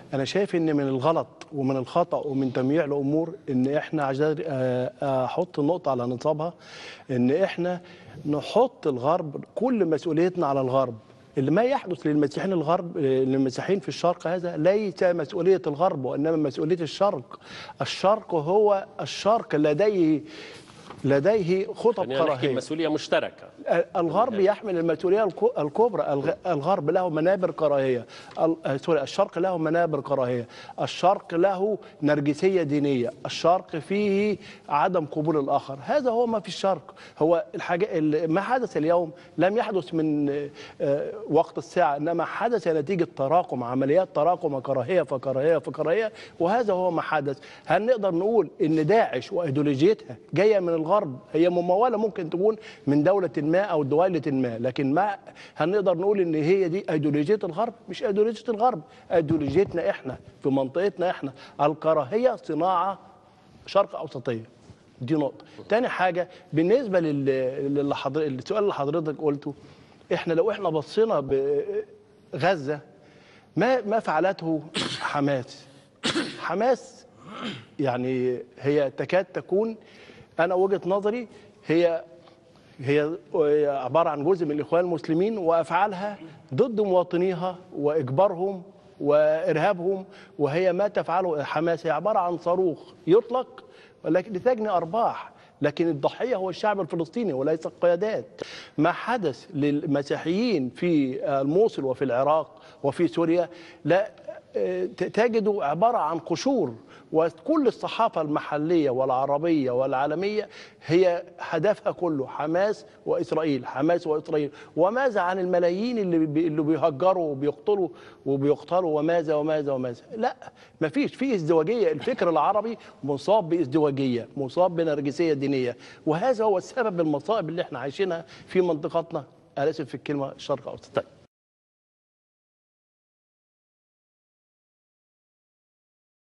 انا شايف ان من الغلط ومن الخطا ومن تمييع الامور ان احنا عشان احط النقطه على نصابها، ان احنا نحط الغرب كل مسؤوليتنا على الغرب. اللي ما يحدث للمسيحيين الغرب، للمسيحيين في الشرق، هذا ليس مسؤوليه الغرب وانما مسؤوليه الشرق. الشرق هو الشرق لديه خطب كراهيه. مسؤوليه مشتركه. الغرب يحمل المسؤوليه الكبرى. الغرب له منابر كراهيه، الشرق له منابر كراهيه، الشرق له نرجسيه دينيه، الشرق فيه عدم قبول الاخر. هذا هو ما في الشرق. هو الحاجه ما حدث اليوم لم يحدث من وقت الساعه، انما حدث نتيجه تراكم، عمليات تراكم كراهيه فكراهيه فكراهيه، وهذا هو ما حدث. هل نقدر نقول ان داعش وايديولوجيتها جايه من الغرب؟ هي مموله ممكن تكون من دوله ما او دوله ما، لكن ما هنقدر نقول ان هي دي ايديولوجيه الغرب. مش ايديولوجيه الغرب، ايديولوجيتنا احنا في منطقتنا احنا. الكراهيه صناعه شرق اوسطيه. دي نقطه. تاني حاجه بالنسبه للسؤال اللي حضرتك قلته، احنا لو احنا بصينا بغزه ما فعلته حماس يعني هي تكاد تكون، أنا وجهة نظري هي عبارة عن جزء من الإخوان المسلمين، وأفعالها ضد مواطنيها وإجبارهم وإرهابهم. وهي ما تفعله حماس هي عبارة عن صاروخ يطلق ولكن لتجني أرباح، لكن الضحية هو الشعب الفلسطيني وليس القيادات. ما حدث للمسيحيين في الموصل وفي العراق وفي سوريا لا تجدوا عبارة عن قشور، وكل الصحافة المحلية والعربية والعالمية هي هدفها كله حماس وإسرائيل، حماس وإسرائيل. وماذا عن الملايين اللي بيهجروا وبيقتلوا وماذا؟ لا، ما فيه ازدواجية. الفكر العربي مصاب بازدواجية، مصاب بنرجسية دينية، وهذا هو السبب المصائب اللي احنا عايشينها في منطقتنا. أنا آسف في الكلمة الشرق أوسط.